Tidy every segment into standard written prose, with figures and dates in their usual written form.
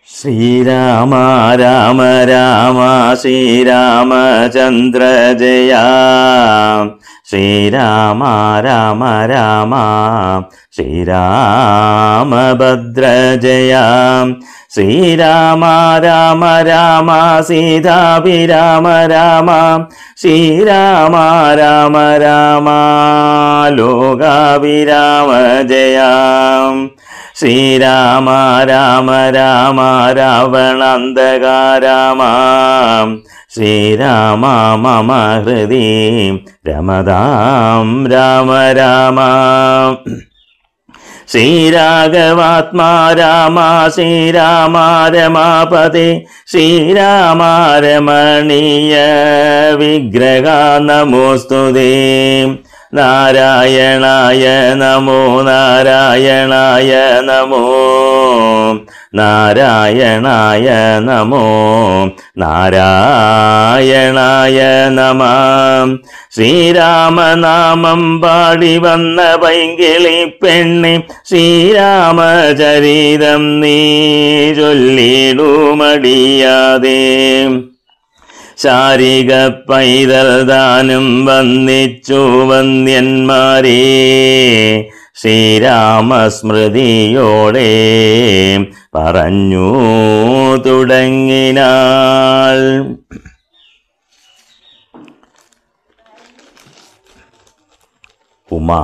ശ്രീരാമ രാമ രാമ ശ്രീരാമചന്ദ്ര ജയ. ശ്രീരാമ രാമ രാമ ശ്രീരാമഭദ്ര ജയ. ശ്രീരാമ രാമ രാമ സീതാഭിരാമ രാമ. ശ്രീരാമ രാമ രാമ ലോകാഭിരാമ ജയ. ശ്രീരാമ രാമ രാമ രാവണാന്തക രാമ. ശ്രീരാമ മമ ഹൃദി രമതാം രാമ രാമ. ശ്രീരാഘവാത്മാ രാമ ശ്രീരാമ രമാപതി. ശ്രീരാമ രമണീയ വിഗ്രഹ നമോസ്തുതേ. നാരായണായ നമോ നാരായണായ നമോ നാരായണായ നമോ നാരായണായ നമഃ. ശ്രീരാമനാമം പാടി വന്ന പൈങ്കിളി പെണ്ണെ ശ്രീരാമചരിതം നീ ചൊല്ലിടുമടിയാതെ. ശാരിക പൈതൽ ദാനം വന്നിച്ചു വന്യന്മാരെ ശ്രീരാമസ്മൃതിയോടെ പറഞ്ഞു തുടങ്ങിനാൾ. ഉമ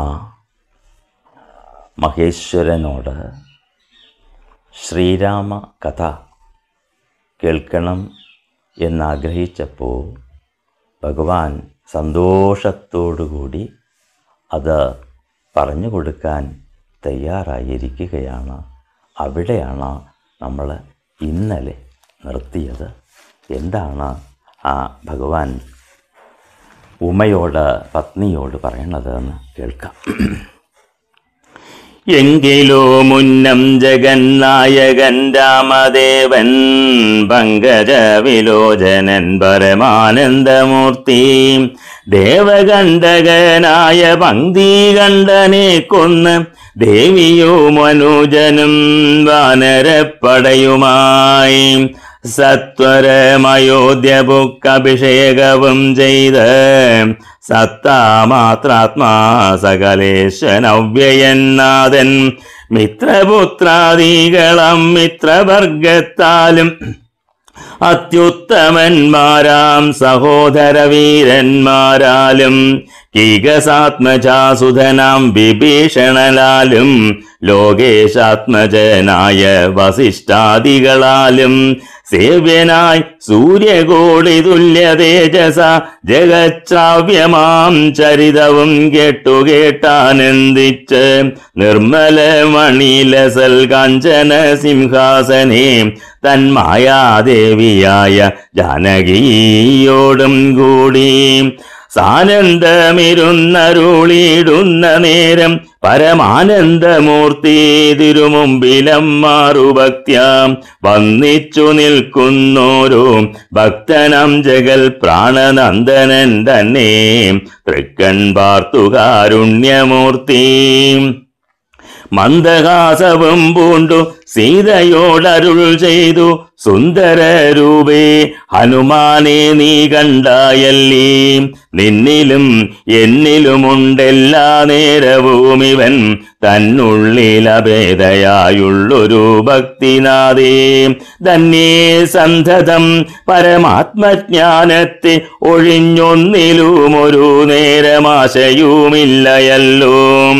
മഹേശ്വരനോട് ശ്രീരാമ കഥ കേൾക്കണം എന്നാഗ്രഹിച്ചപ്പോൾ ഭഗവാൻ സന്തോഷത്തോടുകൂടി അത് പറഞ്ഞു കൊടുക്കാൻ തയ്യാറായിരിക്കുകയാണ്. അവിടെയാണ് നമ്മൾ ഇന്നലെ നിർത്തിയത്. എന്താണ് ആ ഭഗവാൻ ഉമയോട് പത്നിയോട് പറയണത് എന്ന് കേൾക്കാം. എങ്കിലോ മുന്നം ജഗന്നായകൻ രാമദേവൻ പങ്കജ വിലോചനൻ പരമാനന്ദമൂർത്തി ദേവകണ്ഠകനായ പങ്ക്തികണ്ഠനെ കൊന്ന് ദേവിയും അനുജനും വാനരപ്പടയുമായി സത്വരമയോധ്യപുക്കഭിഷേകവും ചെയ്ത് സത്താമാത്രാത്മാ സകലേശനവ്യയന്നാഥൻ മിത്രപുത്രാദികളം മിത്രവർഗത്താലും അത്യുത്തമന്മാരാം സഹോദരവീരന്മാരാലും കീകസാത്മജാസുധനാം വിഭീഷണനാലും ലോകേശാത്മജനായ വസിഷ്ഠാദികളാലും സേവ്യനായി സൂര്യകോടി തുല്യ തേജസ ജഗച്ഛാവ്യമാം ചരിതവും കേട്ടാനന്ദിച്ച് നിർമ്മലമണിലസൽ കാഞ്ചന സിംഹാസനേ തന്മായാദേവിയായ ജാനകിയോടും കൂടി സാനന്ദമിരുന്നരുളിയിടുന്ന നേരം പരമാനന്ദമൂർത്തി തിരുമുമ്പിലം മാറുഭക്ത്യാം വന്നിച്ചു നിൽക്കുന്നോരോ ഭക്തനം ജഗൽ പ്രാണനന്ദനൻ തന്നെ തൃക്കൺ പാർത്തു കാരുണ്യമൂർത്തി. മന്ദഹാസവും പൂണ്ടു സീതയോടരുൾ ചെയ്തു സുന്ദരരൂപേ ഹനുമാനെ നീ കണ്ടായല്ലീ. നിന്നിലും എന്നിലുമുണ്ടെല്ലാ നേരവും ഇവൻ തന്നുള്ളിലഭേദയായുള്ളൊരു ഭക്തിനാഥേ. ധന്യേ സന്തതം പരമാത്മജ്ഞാനത്തെ ഒഴിഞ്ഞൊന്നിലുമൊരു നേരമാശയുമില്ലയല്ലോ.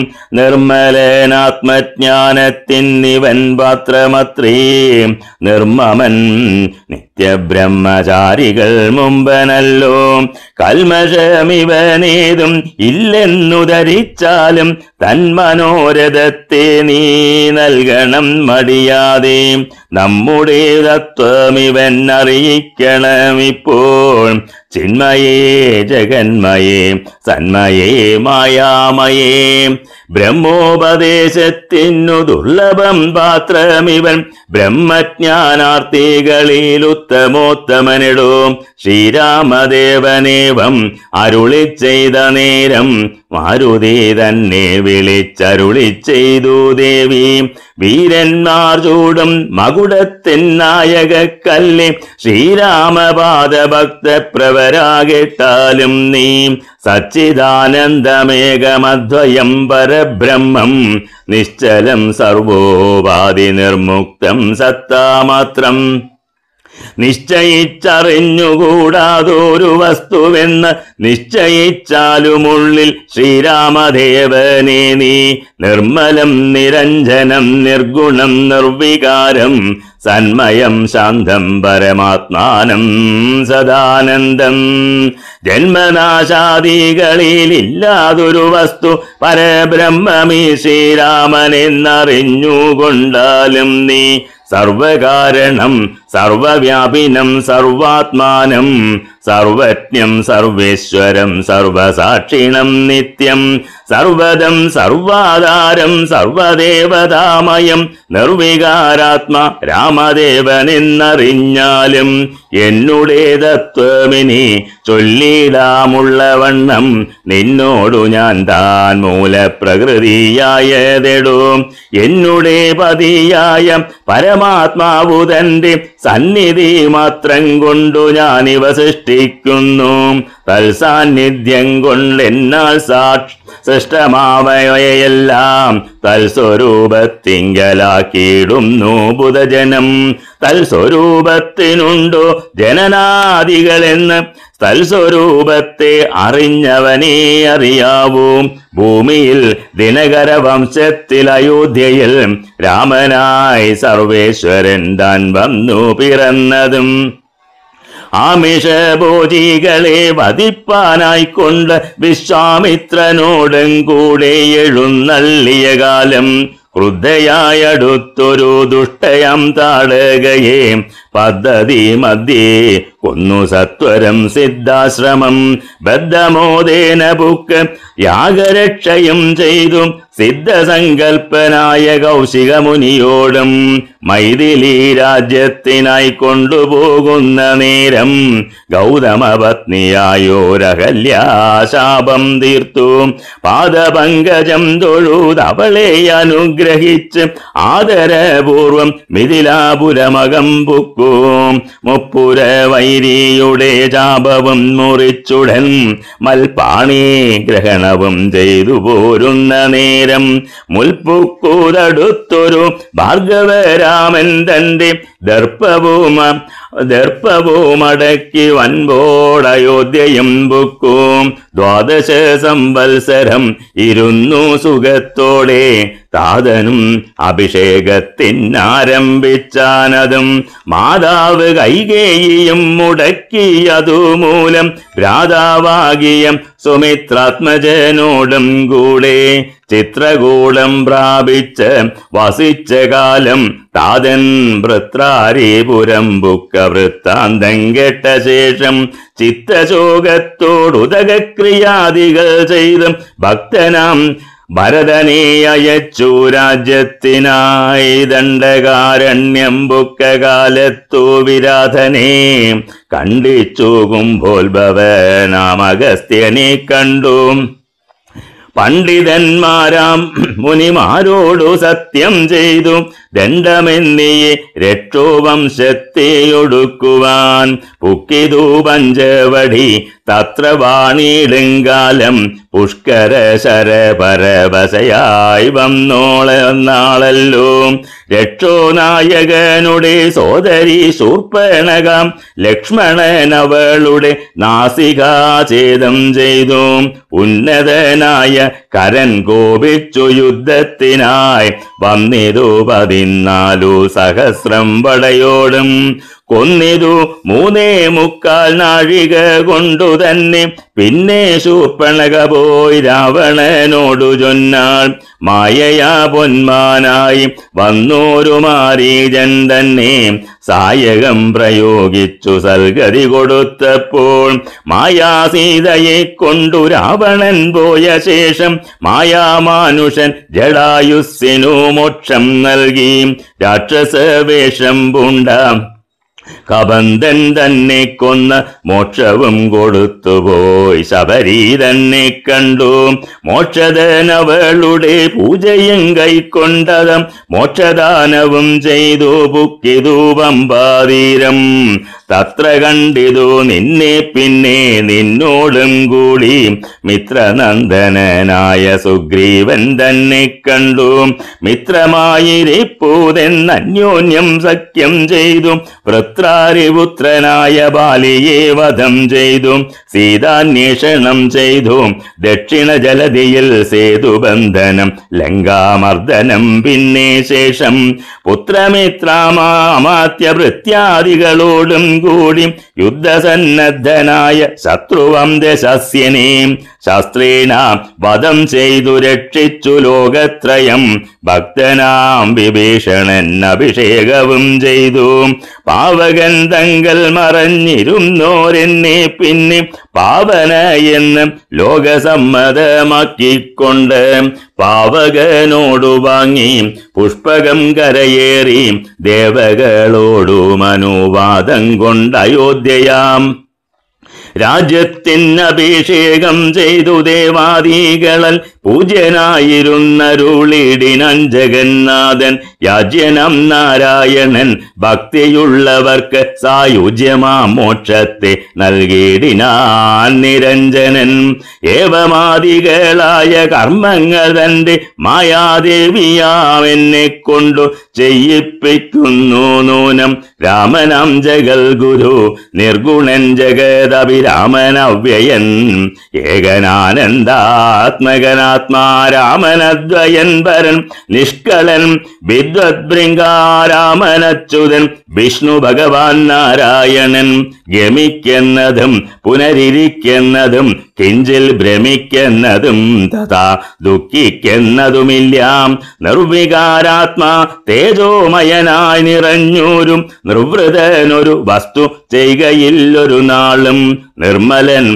നിർമ്മലനാത്മജ്ഞാനത്തിനിവൻ പാത്രമത്രേ നിർമ്മമൻ നിത്യബ്രഹ്മചാരികൾ മുമ്പനല്ലോ. കൽമഷമിവനേതും ഇല്ലെന്നു ധരിച്ചാലും തന്മനോരഥത്തെ നീ നൽകണം മടിയാതെ. നമ്മുടെ തത്വമിവൻ അറിയിക്കണമിപ്പോൾ. ചിന്മയേ ജഗന്മയേ സന്മയേ മായാമയേ. ബ്രഹ്മോപദേശത്തിനു ദുർലഭം പാത്രമിവൻ ബ്രഹ്മജ്ഞാനാർത്ഥികളിൽ ഉത്തമോത്തമനിടോ. ശ്രീരാമദേവനേവം അരുളി ചെയ്ത നേരം മാരുതി തന്നെ വിളിച്ചരുളി ചെയ്തു ദേവി. വീരന്മാർ ചൂടും മകുട ഗരുഡത്തിൻ നായകക്കല്ലേ ശ്രീരാമപാദഭക്ത പ്രവരാകെട്ടാലും നീ സച്ചിദാനന്ദമേകമദ്വയം പരബ്രഹ്മം നിശ്ചലം സർവോപാധി നിർമുക്തം സത്താമാത്രം നിശ്ചയിച്ചറിഞ്ഞുകൂടാതൊരു വസ്തുവെന്ന് നിശ്ചയിച്ചാലുമുള്ളിൽ ശ്രീരാമദേവനെ നീ നിർമ്മലം നിരഞ്ജനം നിർഗുണം നിർവികാരം സന്മയം ശാന്തം പരമാത്മാനം സദാനന്ദം ജന്മനാശാദികളിലില്ലാതൊരു വസ്തു പരബ്രഹ്മമീ ശ്രീരാമനെന്നറിഞ്ഞുകൊണ്ടാലും നീ സർവകാരണം സർവവ്യാപിനം സർവാത്മാനം സർവജ്ഞം സർവേശ്വരം സർവസാക്ഷിണം നിത്യം സർവദം സർവാധാരം സർവദേവതാമയം നിർവികാരാത്മ രാമദേവനെന്നറിഞ്ഞാലും എന്നുടേ തത്വമിനി ചൊല്ലിടാമുള്ളവണ്ണം നിന്നോടു ഞാൻ താൻ മൂലപ്രകൃതിയായതെടോ എന്നുടേ പതിയായ പരമാത്മാവു തന്റെ സന്നിധി മാത്രം കൊണ്ടു ഞാനിവ സൃഷ്ടിക്കുന്നു തൽസാന്നിധ്യം കൊണ്ടെന്നാൽ സൃഷ്ടമാവയെല്ലാം തൽസ്വരൂപത്തിങ്കലാക്കിയിടുന്നു ബുധജനം തൽസ്വരൂപത്തിനുണ്ടോ ജനനാദികളെന്ന് തൽസ്വരൂപത്തെ അറിഞ്ഞവനേ അറിയാവൂ ഭൂമിയിൽ ദിനകര വംശത്തിൽ അയോധ്യയിൽ രാമനായി സർവേശ്വരൻ താൻ വന്നു പിറന്നതും ആമിഷഭോജികളെ വധിപ്പാനായിക്കൊണ്ട് വിശ്വാമിത്രനോടും കൂടെ എഴുന്നള്ളിയ കാലം ക്രുദ്ധയായടുത്തൊരു ദുഷ്ടയാം താടകയെ പദ്ധതി മധ്യേ കൊന്നു സത്വരം സിദ്ധാശ്രമം ബദ്ധമോദേന ബുക്ക് യാഗരക്ഷയും ചെയ്തു സിദ്ധസങ്കൽപ്പനായ കൗശിക മുനിയോടും മൈഥിലി രാജ്യത്തിനായി കൊണ്ടുപോകുന്ന നേരം ഗൗതമ പത്നിയായോരഹല്യാശാപം തീർത്തു പാദപങ്കജം തൊഴുതവളെ അനുഗ്രഹിച്ച് ആദരപൂർവം മിഥിലാപുരമകം പുക്കും മുപ്പുര വൈരിയുടെ ശാപവും മുറിച്ചുടൻ മൽപാണി ഗ്രഹണവും ചെയ്തു പോരുന്ന നേരം മുൽപ്പുക്കൂതടുത്തൊരു ഭാർഗവരാമൻ തന്റെ ദർപ്പവുമടക്കി വൻപോടയോധ്യയും ബുക്കും 12 സംവത്സരം ഇരുന്നു സുഖത്തോടെ താതനും അഭിഷേകത്തിനാരംഭിച്ചാനതും മാതാവ് കൈകേയിയും മുടക്കിയതുമൂലം ഭ്രാതാവാകിയ സുമിത്രാത്മജനോടും കൂടെ ചിത്രകൂടം പ്രാപിച്ച് വസിച്ച കാലം താതൻ വൃത്രാരിപുരം ബുക്ക വൃത്താന്തം കേട്ട ശേഷം ചിത്തശോകത്തോടുദകക്രിയാദികൾ ചെയ്ത് ഭക്തനാം ഭരതനെ അയച്ചു രാജ്യത്തിനായി ദണ്ഡകാരണ്യം ബുക്ക കാലത്തു വിരാധനെ കണ്ടിച്ചു കുംഭോത്ഭവനാമഗസ്ത്യനെ കണ്ടു പണ്ഡിതന്മാരാം മുനിമാരോടു സത്യം ചെയ്തു ദണ്ഡമെന്നിയെ രക്ഷോവംശത്തെയൊടുക്കുവാൻ പുക്കിതു പഞ്ചവടി തത്ര വാണിടുങ്കാലം പുഷ്കര ശരപരവശയായി വന്നോളെന്നാളല്ലോ രക്ഷോനായകനുടെ സോദരി ശൂർപ്പണക ലക്ഷ്മണനവളുടെ നാസികാഛേദം ചെയ്തു ഉന്നതനായ കരൻ കോപിച്ചു യുദ്ധത്തിനായി വന്നിതു 14 സഹസ്രം പടയോടും കൊന്നിതു 3.25 നാഴിക കൊണ്ടു തന്നെ പിന്നെ ശൂർപ്പണക പോയി രാവണനോടു ചൊന്നാൾ മായയാ പൊന്മാനായി വന്നോരു മാരീജൻ തന്നെ സായകം പ്രയോഗിച്ചു സൽഗതി കൊടുത്തപ്പോൾ മായാസീതയെ കൊണ്ടു രാവണൻ പോയ ശേഷം മായാമാനുഷൻ ജടായുസ്സിനു മോക്ഷം നൽകി രാക്ഷസവേഷം പൂണ്ട കബന്ധൻ തന്നെ കൊന്ന മോക്ഷവും കൊടുത്തുപോയി. ശബരി തന്നെ കണ്ടു മോക്ഷദൻ അവളുടെ പൂജയും കൈക്കൊണ്ടതും മോക്ഷദാനവും ചെയ്തു പുക്കിതു പമ്പാതീരം. തത്ര കണ്ടിതു നിന്നെ പിന്നെ നിന്നോടും കൂടി മിത്രനന്ദനായ സുഗ്രീവൻ തന്നെ കണ്ടു. മിത്രമായിരിപ്പൂതെന്നന്യോന്യം സഖ്യം ചെയ്തു. വൃത്രാരിപുത്രനായ ബാലിയെ വധം ചെയ്തു. സീതാന്വേഷണം ചെയ്തു. ദക്ഷിണ ജലധിയിൽ സേതുബന്ധനം ലങ്കാമർദ്ദനം. പിന്നെ ശേഷം പുത്രമിത്രാമാത്യഭൃത്യാദികളോടും കൂടി യുദ്ധസന്നദ്ധനായ ശത്രുവംശസ്യനെ ശാസ്ത്രീണ വധം ചെയ്തു രക്ഷിച്ചു ലോകത്രയം. ഭക്തനാം വിഭീഷണൻ അഭിഷേകവും ചെയ്തു. പാവകൻ തങ്ങൾ മറഞ്ഞിരുന്നോരെന്നെ പിന്നെ പാവന എന്ന് ലോകസമ്മതമാക്കിക്കൊണ്ട് പാവകനോടു വാങ്ങി പുഷ്പകം കരയേറി ദേവകളോടും അനുവാദം കൊണ്ട് അയോധ്യയാം രാജ്യത്തിനഭിഷേകം ചെയ്തു. ദേവാദികളൽ പൂജ്യനായിരുന്നരുളിടിനൻ ജഗന്നാഥൻ. യാജ്യനം നാരായണൻ ഭക്തിയുള്ളവർക്ക് സായുജ്യമാം മോക്ഷത്തെ നൽകിയിടിനാൻ നിരഞ്ജനൻ. ഏവമാദികളായ കർമ്മങ്ങൾ തന്റെ മായാദേവിയാം എന്നെ കൊണ്ടു ചെയ്യിപ്പിക്കുന്നു നൂനം. രാമനാം ജഗൽ ഗുരു നിർഗുണൻ ജഗദഭിരാമനവ്യയൻ. ഏകനാനന്ദാത്മകനാത്മാ രാമനദ്വയൻ പരൻ നിഷ്കളൻ. വിദ്വദ്ഭൃംഗാരാമനച്യുതൻ വിഷ്ണു ഭഗവാൻ നാരായണൻ. ഗമിക്കുന്നതും പുനരിരിക്കുന്നതും കിഞ്ചിൽ ഭ്രമിക്കുന്നതും തഥാ ദുഃഖിക്കുന്നതുമില്ലാം. നിർവികാരാത്മാ തേജോമയനായി നിറഞ്ഞൂരും നിർവൃതനൊരു വസ്തു ചെയ്യുകയില്ലൊരു നാളും. നിർമ്മലൻ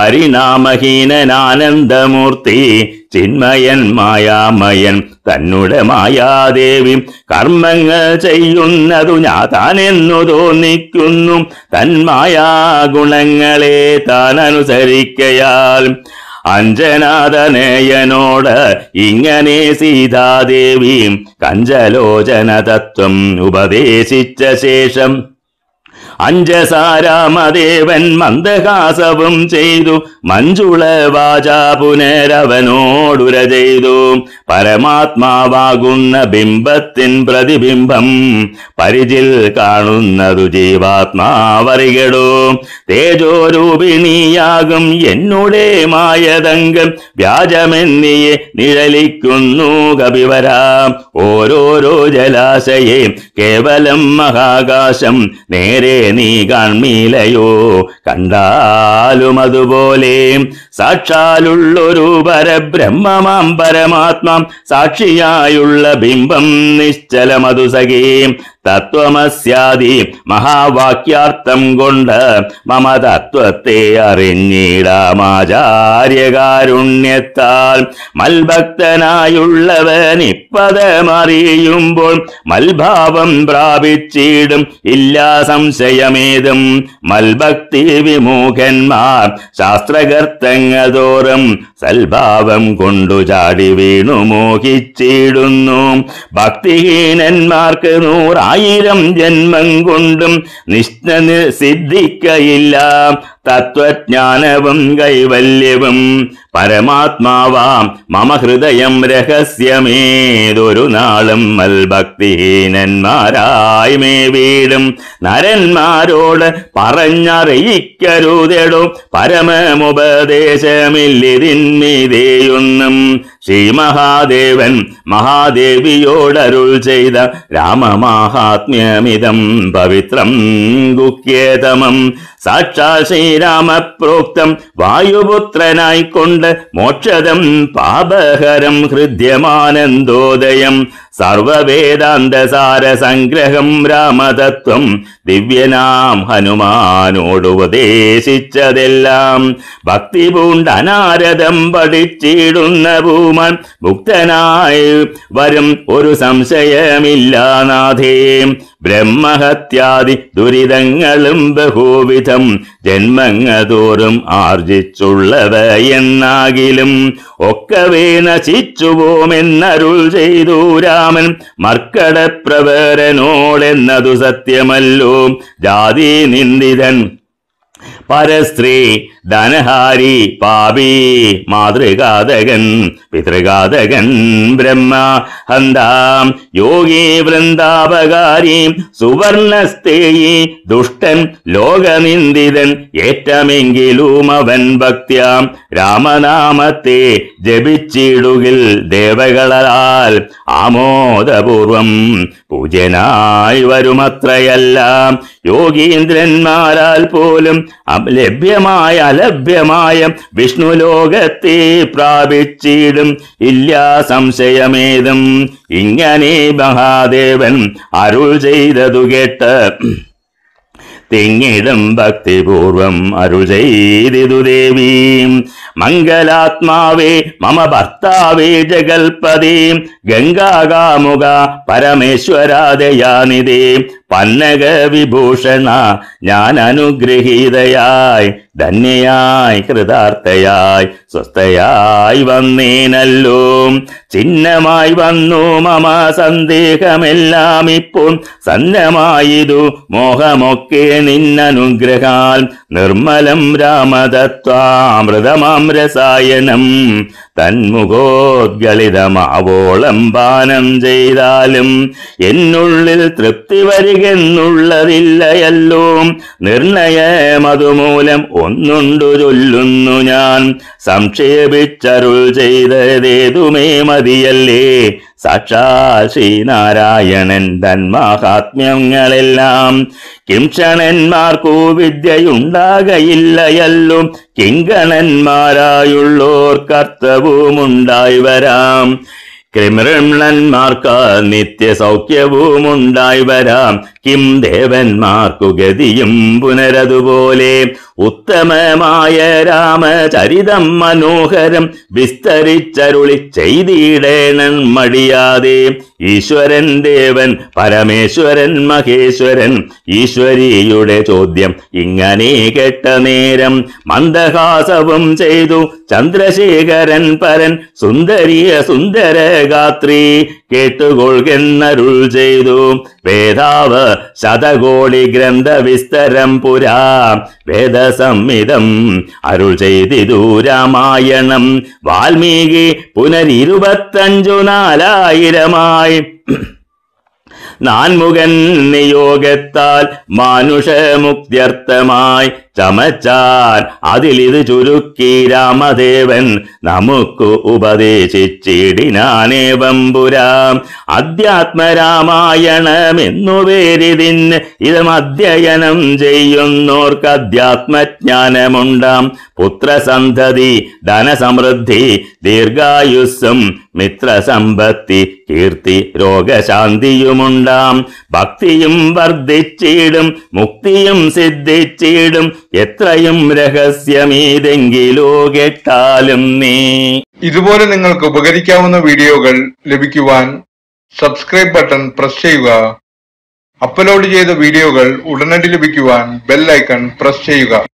പരിണാമഹീനനാനന്ദമൂർത്തി ചിന്മയൻ മായാമയൻ തന്നുടെ മായാദേവി. കർമ്മങ്ങൾ ചെയ്യുന്നതു ഞാതാനെന്നു തോന്നിക്കുന്നു. തന്മായാ ഗുണങ്ങളെ താൻ അനുസരിക്കയാൽ അഞ്ജനാതനയനോട് ഇങ്ങനെ സീതാദേവി കഞ്ചലോചന തത്വം ഉപദേശിച്ച ശേഷം അഞ്ജസാരാമദേവൻ മന്ദഹാസവും ചെയ്തു. മഞ്ജുള വാച പുനരവനോടുര ചെയ്തു. പരമാത്മാവാകുന്ന ബിംബത്തിൻ പ്രതിബിംബം പരിചിൽ കാണുന്നതു ജീവാത്മാവറികടോ. തേജോരൂപിണിയാകും എന്നുടെ മായതങ്കം വ്യാജമെന്നിയെ നിഴലിക്കുന്നു കപിവരാ. ഓരോരോ ജലാശയെ കേവലം മഹാകാശം നേരെ നീ കാൺമീലയോ. കണ്ടാലും അതുപോലെ സാക്ഷാലുള്ളൊരു പരബ്രഹ്മമാം പരമാത്മാം സാക്ഷിയായുള്ള ബിംബം നിശ്ചലമതു സഖേ. തത്വമസ്യാദി മഹാവാക്യാർത്ഥം കൊണ്ട് മമ തത്വത്തെ അറിഞ്ഞിടാമാചാര്യകാരുണ്യത്താൽ. മൽഭക്തനായുള്ളവൻ ഇപ്പദമറിയുമ്പോൾ മൽഭാവം പ്രാപിച്ചിടും ഇല്ലാ സംശയമേതും. മൽഭക്തി വിമുഖന്മാർ ശാസ്ത്രകർത്തങ്ങൾ തോറും സൽഭാവം കൊണ്ടു ചാടി വീണു മോഹിച്ചിടുന്നു. ഭക്തിഹീനന്മാർക്ക് 100,000 ജന്മം കൊണ്ടും സിദ്ധിക്കയില്ല തത്വജ്ഞാനവും കൈവല്യവും. പരമാത്മാവാം മമ ഹൃദയം രഹസ്യമേതൊരു നാളും മൽഭക്തിഹീനന്മാരായി മേ വീടും. നരന്മാരോട് പറഞ്ഞറിയിക്കരുതെടോ പരമമുപദേശമില്ലിതിന്മീതേയൊന്നും. ശ്രീ മഹാദേവൻ മഹാദേവിയോടരുൾ ചെയ്ത രാമമാഹാത്മ്യമിതം പവിത്രം ഗുഹ്യേതമം. സാക്ഷാൽ ശ്രീരാമപ്രോക്തം വായുപുത്രനായിക്കൊണ്ട് മോക്ഷദം പാപഹരം ഹൃദ്യമാനന്ദോദയം. സർവവേദാന്തസാര സംഗ്രഹം രാമതത്വം ദിവ്യനാം ഹനുമാനോടുപദേശിച്ചതെല്ലാം. ഭക്തി പൂണ്ട് അനാരദം പഠിച്ചിടുന്ന ഭൂമാൻ മുക്തനായി വരും ഒരു സംശയമില്ല നാഥേ. ബ്രഹ്മഹത്യാദി ദുരിതങ്ങളും ബഹുവിധം ജന്മങ്ങതോറും ആർജിച്ചുള്ളവയെന്നാകിലും ഒക്കവേ നശിച്ചുപോമെന്നരുൾ ചെയ്തു രാമൻ മർക്കടപ്രവരനോടെന്നതു സത്യമല്ലോ. ജാതി നിന്ദിതൻ പരസ്ത്രീ ധനഹാരി പാപി മാതൃഘാതകൻ പിതൃഘാതകൻ ബ്രഹ്മഹന്താം യോഗി വൃന്ദാപകാരി സുവർണസ്തേയി ദുഷ്ടൻ ലോകനിന്ദിതൻ ഏറ്റമെങ്കിലും അവൻ ഭക്ത്യാം രാമനാമത്തെ ജപിച്ചിടുകിൽ ദേവകളാൽ ആമോദപൂർവം പൂജ്യനായി വരുമത്രയല്ല. യോഗീന്ദ്രന്മാരാൽ പോലും ലഭ്യമായ അലഭ്യമായ വിഷ്ണുലോകത്തെ പ്രാപിച്ചിടും ഇല്ല സംശയമേതും. ഇങ്ങനെ മഹാദേവൻ അരുൾ ചെയ്തതു കേട്ട് തിങ്ങിടും ഭക്തിപൂർവം അരുൾ ചെയ്തിതു ദേവി. മംഗലാത്മാവേ മമ ഭർത്താവേ ജഗൽപദേ ഗംഗാകാമുക പരമേശ്വരാദയാനിതേ പന്നക വിഭൂഷണ ഞാൻ അനുഗ്രഹീതയായി ധന്യയായി കൃതാർത്ഥയായി സ്വസ്ഥയായി വന്നേനല്ലോ. ചിഹ്നമായി വന്നു മമ സന്ദേഹമെല്ലാം ഇപ്പോൾ സന്നമായിതു മോഹമൊക്കെ നിന്നനുഗ്രഹാൽ നിർമ്മലം രാമതത്വാമൃതമാം രസായനം തന്മുഖോദ്ഗളിതമാവോളം പാനം ചെയ്താലും എന്നുള്ളിൽ തൃപ്തി വരികെന്നുള്ളതില്ലയല്ലോ. നിർണയമതുമൂലം ഒന്നുണ്ടു ചൊല്ലുന്നു ഞാൻ സംക്ഷേപിച്ചരുൾ ചെയ്തതേതുമേ മതിയല്ലേ. സാക്ഷാൽ ശ്രീനാരായണൻ തന്മാഹാത്മ്യങ്ങളെല്ലാം കിംക്ഷണന്മാർക്കു വിദ്യയുണ്ടാകയില്ലയല്ലോ. കിങ്കണന്മാരായുള്ളോർ കർത്തവുമുണ്ടായി വരാം. ക്രിമൃമ്ണന്മാർക്ക് നിത്യസൗഖ്യവുമുണ്ടായി വരാം. കിം ദേവന്മാർക്കു ഗതിയും പുനരതുപോലെ. ഉത്തമമായ രാമചരിതം മനോഹരം വിസ്തരിച്ചരുളി ചെയ്തിടേണം മടിയാതെ. ഈശ്വരൻ ദേവൻ പരമേശ്വരൻ മഹേശ്വരൻ ഈശ്വരിയുടെ ചോദ്യം ഇങ്ങനെ കേട്ട നേരം മന്ദഹാസവും ചെയ്തു ചന്ദ്രശേഖരൻ പരൻ സുന്ദരിയ സുന്ദരഗാത്രി കേട്ടുകൊള്ളുന്നരുൾ ചെയ്തു. വേദാവ് ശതകോടി ഗ്രന്ഥ വിസ്തരം പുരാ വേദസംഹിതം അരുൾ ചെയ്തിതു രാമായണം. വാൽമീകി പുനരിരുപത്തഞ്ചു-4000 നാൻമുഖൻ നിയോഗത്താൽ മാനുഷമുക്തിയർത്ഥമായി ചമച്ചാൻ അതിലിത് ചുരുക്കി രാമദേവൻ നമുക്ക് ഉപദേശിച്ചിടിനാനേവം പുരാം. അധ്യാത്മരാമായണമെന്നു പേരിതിന് ഇതം അധ്യയനം ചെയ്യുന്നോർക്ക് അധ്യാത്മജ്ഞാനമുണ്ടാം. പുത്രസന്ധതി ധനസമൃദ്ധി ദീർഘായുസ്സും മിത്രസമ്പത്തി കീർത്തി രോഗശാന്തിയുമുണ്ടാം. ഭക്തിയും വർദ്ധിച്ചിടും മുക്തിയും സിദ്ധിച്ചിടും എത്രയും രഹസ്യമീതെങ്കിലോ കേട്ടാലും നീ. ഇതുപോലെ നിങ്ങൾക്ക് ഉപകരിക്കാവുന്ന വീഡിയോകൾ ലഭിക്കുവാൻ സബ്സ്ക്രൈബ് ബട്ടൺ പ്രസ് ചെയ്യുക. അപ്ലോഡ് ചെയ്ത വീഡിയോകൾ ഉടനടി ലഭിക്കുവാൻ ബെൽ ഐക്കൺ പ്രസ് ചെയ്യുക.